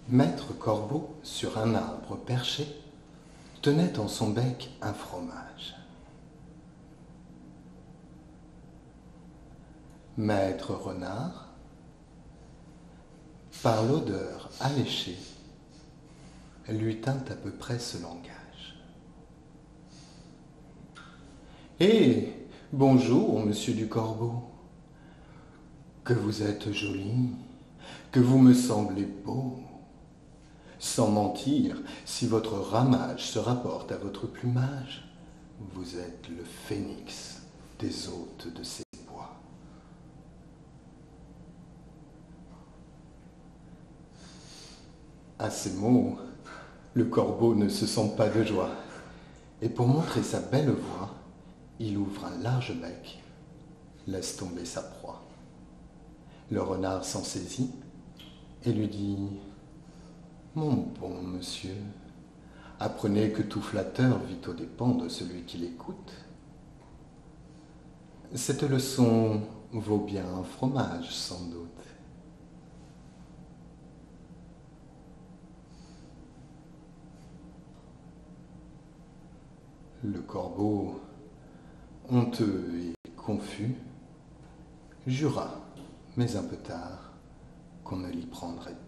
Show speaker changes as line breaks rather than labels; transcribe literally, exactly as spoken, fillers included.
Maître Corbeau, sur un arbre perché, tenait en son bec un fromage. Maître Renard, par l'odeur alléchée, lui tint à peu près ce langage. « Eh, bonjour, monsieur du Corbeau, que vous êtes joli, que vous me semblez beau. Sans mentir, si votre ramage se rapporte à votre plumage, vous êtes le phénix des hôtes de ces bois. » À ces mots, le corbeau ne se sent pas de joie, et pour montrer sa belle voix, il ouvre un large bec, laisse tomber sa proie. Le renard s'en saisit et lui dit « Mon bon monsieur, apprenez que tout flatteur vit aux dépens de celui qui l'écoute. Cette leçon vaut bien un fromage, sans doute. » Le corbeau, honteux et confus, jura, mais un peu tard, qu'on ne l'y prendrait